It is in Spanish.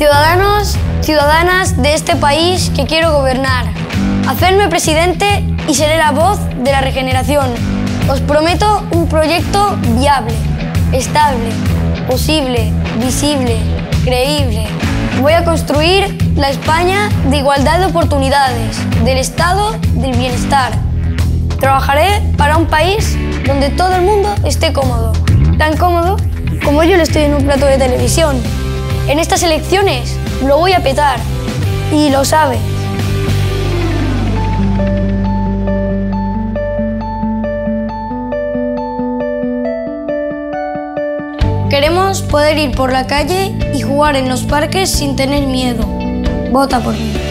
Ciudadanos, ciudadanas de este país que quiero gobernar, hacedme presidente y seré la voz de la regeneración. Os prometo un proyecto viable, estable, posible, visible, creíble. Voy a construir la España de igualdad de oportunidades, del estado del bienestar. Trabajaré para un país donde todo el mundo esté cómodo, tan cómodo como yo lo estoy en un plato de televisión. En estas elecciones lo voy a petar, y lo sabes. Queremos poder ir por la calle y jugar en los parques sin tener miedo. Vota por mí.